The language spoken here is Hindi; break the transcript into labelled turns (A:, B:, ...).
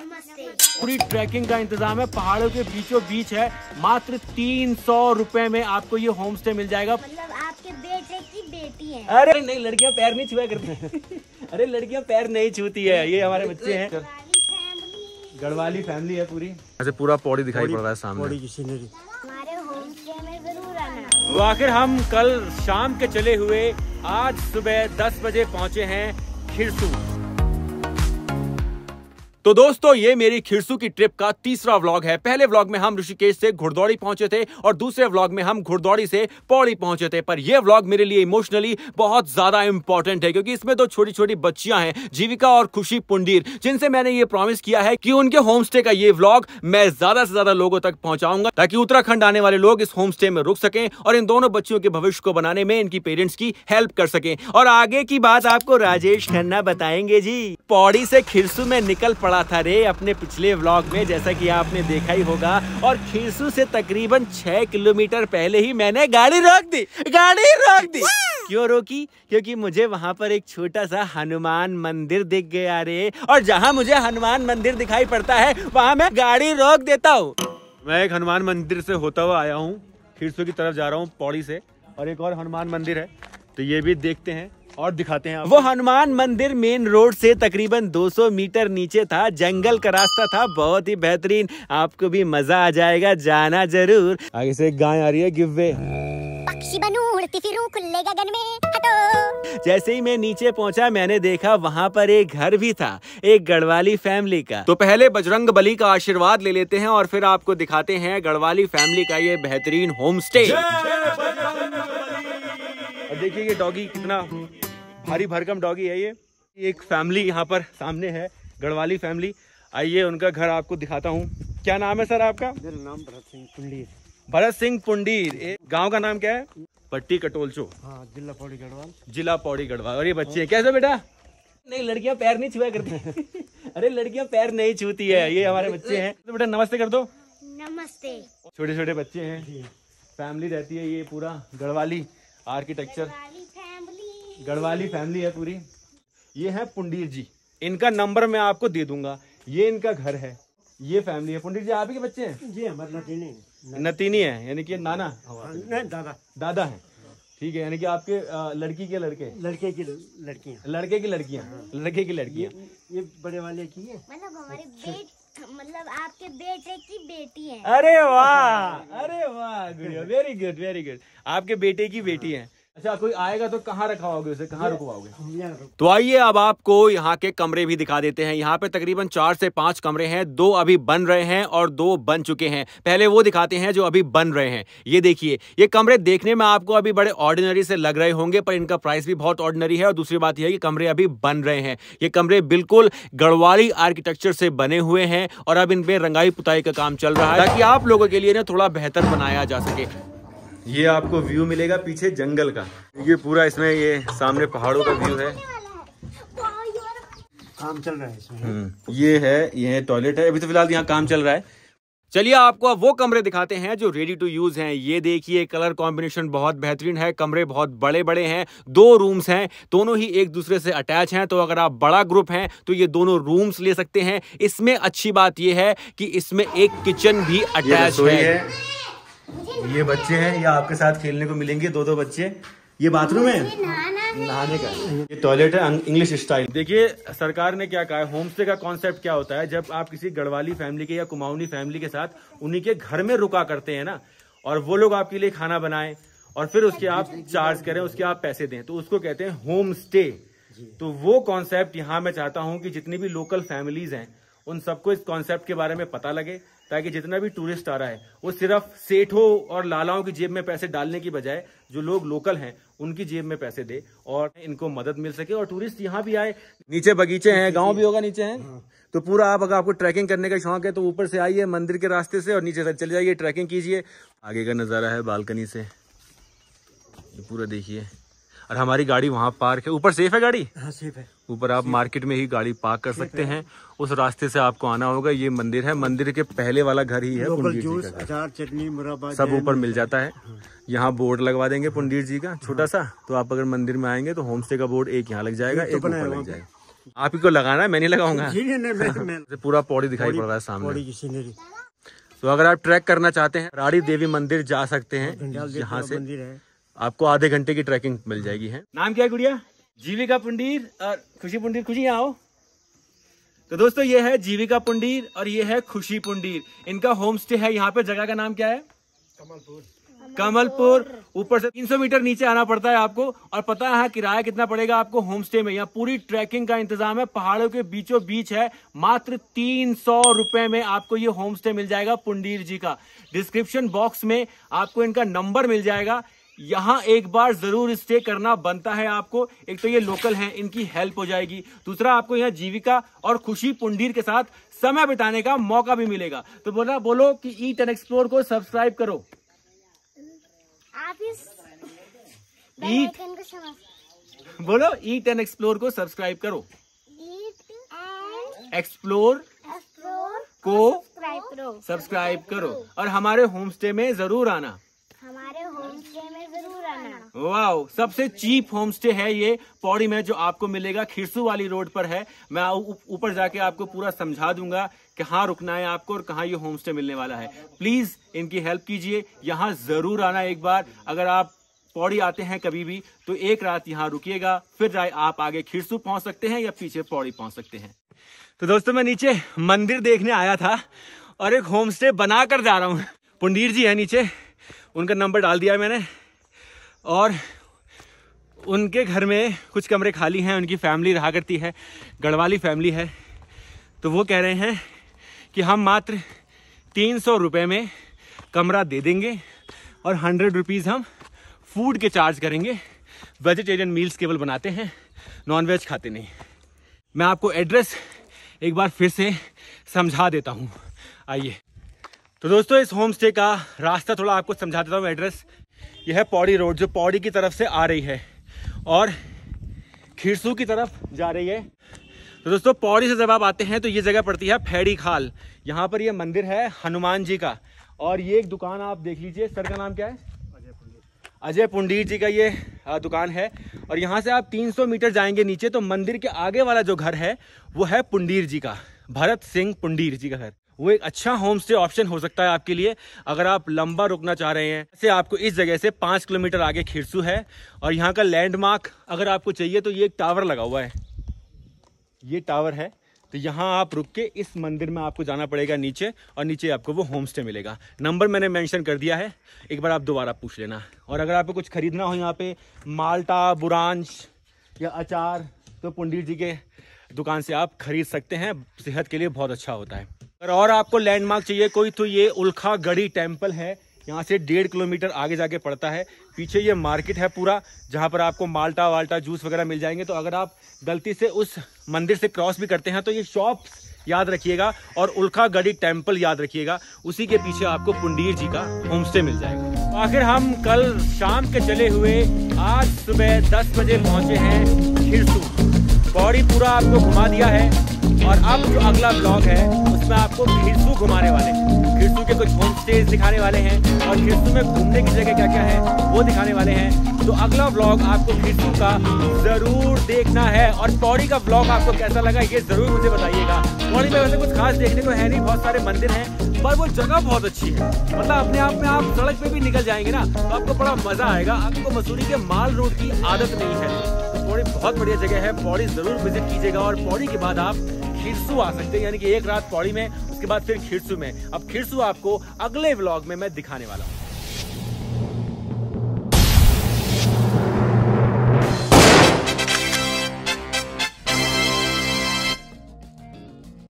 A: नमस्ते।
B: पूरी ट्रैकिंग का इंतजाम है, पहाड़ों के बीचों बीच है। मात्र 300 रुपए में आपको ये होम स्टे मिल जाएगा।
A: मतलब आपके बेटे की बेटी है।
B: अरे नहीं, लड़कियां पैर नहीं छुआ करती। अरे लड़कियां पैर नहीं छूती है। ये हमारे बच्चे हैं, गढ़वाली फैमिली है पूरी। ऐसे पूरा पौड़ी दिखाई पड़ रहा है सामने।
A: हमारे होम स्टे में जरूर आना।
B: तो आखिर हम कल शाम के चले हुए आज सुबह 10 बजे पहुंचे हैं खिरसू। तो दोस्तों, ये मेरी खिरसू की ट्रिप का तीसरा व्लॉग है। पहले व्लॉग में हम ऋषिकेश से घुड़दौड़ी पहुंचे थे और दूसरे व्लॉग में हम घुड़दौड़ी से पौड़ी पहुंचे थे। पर यह व्लॉग मेरे लिए इमोशनली बहुत ज्यादा इंपॉर्टेंट है, क्योंकि इसमें दो छोटी छोटी बच्चियां हैं, जीविका और खुशी पुंडीर, जिनसे मैंने ये प्रॉमिस किया है कि उनके होम स्टे का ये व्लॉग मैं ज्यादा से ज्यादा लोगों तक पहुंचाऊंगा, ताकि उत्तराखंड आने वाले लोग इस होम स्टे में रुक सकें और इन दोनों बच्चियों के भविष्य को बनाने में इनकी पेरेंट्स की हेल्प कर सकें। और आगे की बात आपको राजेश खन्ना बताएंगे जी। पौड़ी से खिरसू में निकल पड़ा था रे अपने पिछले व्लॉग में, जैसा कि आपने देखा ही होगा। और खिरसू से तकरीबन 6 किलोमीटर पहले ही मैंने गाड़ी रोक दी। क्यों रोकी? क्योंकि मुझे वहां पर एक छोटा सा हनुमान मंदिर दिख गया रे, और जहां मुझे हनुमान मंदिर दिखाई पड़ता है वहां मैं गाड़ी रोक देता हूँ। मैं एक हनुमान मंदिर से होता हुआ आया हूँ, खिरसू की तरफ जा रहा हूँ पौड़ी से, और एक और हनुमान मंदिर है, तो ये भी देखते हैं और दिखाते हैं। वो हनुमान मंदिर मेन रोड से तकरीबन 200 मीटर नीचे था, जंगल का रास्ता था, बहुत ही बेहतरीन। आपको भी मजा आ जाएगा, जाना जरूर। आगे से एक गाय आ रही है, गिव वे।
A: पक्षी बनूं उड़ती फिरूं खुले गगन में, हटो।
B: जैसे ही मैं नीचे पहुंचा, मैंने देखा वहां पर एक घर भी था, एक गढ़वाली फैमिली का। तो पहले बजरंग बली का आशीर्वाद ले लेते हैं और फिर आपको दिखाते हैं गढ़वाली फैमिली का ये बेहतरीन होम स्टे। और देखिए ये डॉगी कितना भारी भरकम डॉगी है। ये एक फैमिली यहाँ पर सामने है, गढ़वाली फैमिली। आइए उनका घर आपको दिखाता हूँ। क्या नाम है सर आपका?
C: मेरा नाम भरत सिंह पुंडीर।
B: भरत सिंह पुंडीर। गांव का नाम क्या है? पट्टी कटोलचो।
C: हाँ, जिला पौड़ी गढ़वाल।
B: जिला पौड़ी गढ़वाल। और ये बच्चे हैं, कैसे बेटा? नहीं, लड़कियां पैर नहीं छुआ करती। अरे लड़कियां पैर नहीं छूती है। ये हमारे बच्चे हैं। तो बेटा नमस्ते कर दो।
A: नमस्ते।
B: छोटे छोटे बच्चे हैं, फैमिली रहती है। ये पूरा गढ़वाली आर्किटेक्चर, गढ़वाली फैमिली है पूरी। ये है पुंडीर जी, इनका नंबर मैं आपको दे दूंगा। ये इनका घर है, ये फैमिली है। पुंडीर जी आप ही के बच्चे हैं?
C: जी हमारे
B: नतीनी है, यानी कि नाना
C: नहीं
B: दादा है। ठीक है, यानी कि आपके लड़की के लड़के,
C: लड़के की लड़कियाँ,
B: लड़के की लड़कियाँ, लड़के की लड़कियाँ।
C: ये बड़े वाले की है।
A: मतलब मतलब आपके बेटे की बेटी है।
B: अरे वाह, अरे वाह, गुड़िया, वेरी गुड वेरी गुड। आपके बेटे की बेटी है। अच्छा, कोई आएगा तो कहाँ रखवाओगे उसे, कहाँ रुकवाओगे? तो आइए अब आपको यहाँ के कमरे भी दिखा देते हैं। यहाँ पे तकरीबन 4 से 5 कमरे हैं, 2 अभी बन रहे हैं और 2 बन चुके हैं। पहले वो दिखाते हैं जो अभी बन रहे हैं। ये देखिए, ये कमरे देखने में आपको अभी बड़े ऑर्डिनरी से लग रहे होंगे, पर इनका प्राइस भी बहुत ऑर्डिनरी है। और दूसरी बात यह है कि कमरे अभी बन रहे हैं। ये कमरे बिल्कुल गढ़वाली आर्किटेक्चर से बने हुए हैं और अब इन पे रंगाई पुताई का काम चल रहा है, ताकि आप लोगों के लिए ना थोड़ा बेहतर बनाया जा सके। ये आपको व्यू मिलेगा पीछे जंगल का। ये पूरा इसमें ये सामने पहाड़ों का व्यू है।
C: काम चल रहा है इसमें।
B: ये है टॉयलेट है। अभी तो फिलहाल यहाँ काम चल रहा है। चलिए आपको अब वो कमरे दिखाते हैं जो रेडी टू यूज हैं। ये देखिए, कलर कॉम्बिनेशन बहुत बेहतरीन है। कमरे बहुत बड़े बड़े हैं। 2 रूम्स हैं, दोनों ही एक दूसरे से अटैच हैं। तो अगर आप बड़ा ग्रुप हैं तो ये दोनों रूम्स ले सकते हैं। इसमें अच्छी बात ये है कि इसमें एक किचन भी अटैच है। ये बच्चे हैं, ये आपके साथ खेलने को मिलेंगे, 2-2 बच्चे। ये बाथरूम है, नहाने का। ये टॉयलेट है इंग्लिश स्टाइल। देखिए सरकार ने क्या कहा है, होम स्टे का कॉन्सेप्ट क्या होता है। जब आप किसी गढ़वाली फैमिली के या कुमाऊनी फैमिली के साथ उन्हीं के घर में रुका करते हैं ना, और वो लोग आपके लिए खाना बनाएं और फिर उसके आप चार्ज करें, उसके आप पैसे दें, तो उसको कहते हैं होम स्टे। तो वो कॉन्सेप्ट यहाँ मैं चाहता हूँ कि जितनी भी लोकल फैमिलीज हैं उन सबको इस कॉन्सेप्ट के बारे में पता लगे, ताकि जितना भी टूरिस्ट आ रहा है वो सिर्फ सेठों और लालाओं की जेब में पैसे डालने की बजाय जो लोग लोकल हैं उनकी जेब में पैसे दे और इनको मदद मिल सके और टूरिस्ट यहाँ भी आए। नीचे बगीचे हैं, गांव भी होगा नीचे है। तो पूरा आप, अगर आपको ट्रैकिंग करने का शौक है तो ऊपर से आइए मंदिर के रास्ते से और नीचे से चले जाइए, ट्रैकिंग कीजिए। आगे का नज़ारा है बालकनी से, ये पूरा देखिए। और हमारी गाड़ी वहाँ पार्क है। ऊपर सेफ है गाड़ी?
C: हाँ सेफ है।
B: ऊपर आप मार्केट में ही गाड़ी पार्क कर सकते हैं। उस रास्ते से आपको आना होगा। ये मंदिर है, मंदिर के पहले वाला घर ही है पुंडीर जी का।
C: अचार, चटनी, मुरब्बा
B: सब ऊपर मिल जाता है। यहाँ बोर्ड लगवा देंगे पुंडीर जी का छोटा सा। तो आप अगर मंदिर में आएंगे तो होम स्टे का बोर्ड एक यहाँ लग जाएगा, एक ऊपर लग जाएगा। आप ही को लगाना है, मैं नहीं लगाऊंगा।
C: जी मैं
B: पूरा पौड़ी दिखाई पड़ रहा है सामने।
C: पौड़ी की सीनरी।
B: तो अगर आप ट्रैक करना चाहते हैं राड़ी देवी मंदिर जा सकते हैं। यहाँ से
C: मंदिर है,
B: आपको आधे घंटे की ट्रैकिंग मिल जाएगी है। नाम क्या है गुड़िया? जीविका पुंडीर और खुशी पुंडीर। खुशी यहाँ आओ। तो दोस्तों ये है जीविका पुंडीर और ये है खुशी पुंडीर। इनका होम स्टे है यहाँ पे। जगह का नाम क्या है? कमलपुर। ऊपर से 300 मीटर नीचे आना पड़ता है आपको। और पता है किराया कितना पड़ेगा आपको होम स्टे में? यहाँ पूरी ट्रैकिंग का इंतजाम है, पहाड़ों के बीचों बीच है। मात्र 300 रुपए में आपको ये होम स्टे मिल जाएगा पुंडीर जी का। डिस्क्रिप्शन बॉक्स में आपको इनका नंबर मिल जाएगा। यहाँ एक बार जरूर स्टे करना बनता है आपको। एक तो ये लोकल हैं, इनकी हेल्प हो जाएगी। दूसरा आपको यहाँ जीविका और खुशी पुंडीर के साथ समय बिताने का मौका भी मिलेगा। तो बोलो कि ईट एंड एक्सप्लोर को सब्सक्राइब करो।
A: आप इस
B: ईट बोलो, ईट एंड एक्सप्लोर को सब्सक्राइब करो। एक्सप्लोर को सब्सक्राइब करो और हमारे होम स्टे में जरूर आना।
A: हमारे होम स्टे में जरूर आना।
B: वाओ, सबसे चीप होम स्टे है ये पौड़ी में जो आपको मिलेगा। खिरसू वाली रोड पर है। मैं ऊपर जाके आपको पूरा समझा दूंगा कहाँ रुकना है आपको और कहाँ ये होम स्टे मिलने वाला है। प्लीज इनकी हेल्प कीजिए, यहाँ जरूर आना एक बार। अगर आप पौड़ी आते हैं कभी भी तो एक रात यहाँ रुकिएगा, फिर आप आगे खिरसू पहुंच सकते हैं या पीछे पौड़ी पहुंच सकते हैं। तो दोस्तों मैं नीचे मंदिर देखने आया था और एक होम स्टे बना कर जा रहा हूँ। पुंडीर जी है नीचे, उनका नंबर डाल दिया मैंने और उनके घर में कुछ कमरे खाली हैं। उनकी फैमिली रहा करती है, गढ़वाली फैमिली है। तो वो कह रहे हैं कि हम मात्र 300 रुपये में कमरा दे देंगे और 100 रुपीज़ हम फूड के चार्ज करेंगे। वेजिटेरियन मील्स केवल बनाते हैं, नॉनवेज खाते नहीं। मैं आपको एड्रेस एक बार फिर से समझा देता हूँ, आइए। तो दोस्तों इस होम स्टे का रास्ता थोड़ा आपको समझा देता हूँ। एड्रेस यह है पौड़ी रोड, जो पौड़ी की तरफ से आ रही है और खिरसू की तरफ जा रही है। तो दोस्तों पौड़ी से जब आप आते हैं तो ये जगह पड़ती है फैड़ी खाल। यहाँ पर ये मंदिर है हनुमान जी का और ये एक दुकान आप देख लीजिए। सर का नाम क्या है? अजय पुंडीर जी का ये दुकान है। और यहाँ से आप 300 मीटर जाएंगे नीचे तो मंदिर के आगे वाला जो घर है वो है पुंडीर जी का, भरत सिंह पुंडीर जी का घर। वो एक अच्छा होम स्टे ऑप्शन हो सकता है आपके लिए अगर आप लंबा रुकना चाह रहे हैं। जैसे आपको इस जगह से 5 किलोमीटर आगे खिरसू है और यहाँ का लैंडमार्क अगर आपको चाहिए तो ये एक टावर लगा हुआ है, ये टावर है। तो यहाँ आप रुक के इस मंदिर में आपको जाना पड़ेगा नीचे और नीचे आपको वो होम स्टे मिलेगा। नंबर मैंने मेंशन कर दिया है, एक बार आप दोबारा पूछ लेना। और अगर आपको कुछ खरीदना हो यहाँ पे माल्टा, बुरांश या अचार तो पुंडीर जी के दुकान से आप खरीद सकते हैं। सेहत के लिए बहुत अच्छा होता है। और आपको लैंडमार्क चाहिए कोई तो ये उल्खा गढ़ी टेम्पल है। यहाँ से 1.5 किलोमीटर आगे जाके पड़ता है। पीछे ये मार्केट है पूरा, जहाँ पर आपको माल्टा वाल्टा जूस वगैरह मिल जाएंगे। तो अगर आप गलती से उस मंदिर से क्रॉस भी करते हैं तो ये शॉप याद रखिएगा और उल्खा गढ़ी टेम्पल याद रखिएगा। उसी के पीछे आपको पुंडीर जी का होम स्टे मिल जाएगा। तो आखिर हम कल शाम के चले हुए आज सुबह 10 बजे पहुंचे हैं खिरसू। पौड़ी पूरा आपको घुमा दिया है और अब जो अगला ब्लॉग है उसमें आपको खिरसू घुमाने वाले हैं। खिरसू के कुछ होम स्टेज दिखाने वाले हैं और खिरसू में घूमने की जगह क्या क्या है वो दिखाने वाले हैं। तो अगला ब्लॉग आपको खिरसू का जरूर देखना है। और पौड़ी का ब्लॉग आपको कैसा लगा ये जरूर मुझे बताइएगा। पौड़ी में वैसे कुछ खास देखने को है नहीं, बहुत सारे मंदिर हैं, पर वो जगह बहुत अच्छी है। मतलब अपने आप में आप सड़क पे भी निकल जाएंगे ना तो आपको बड़ा मजा आएगा। आपको मसूरी के माल रोड की आदत नहीं है। तो पौड़ी बहुत बढ़िया जगह है, पौड़ी जरूर विजिट कीजिएगा। और पौड़ी के बाद आप खिरसू आ सकते हैं, यानी कि एक रात पौड़ी में, उसके बाद फिर खिरसू में। अब खिरसू आपको अगले व्लॉग में मैं दिखाने वाला हूँ।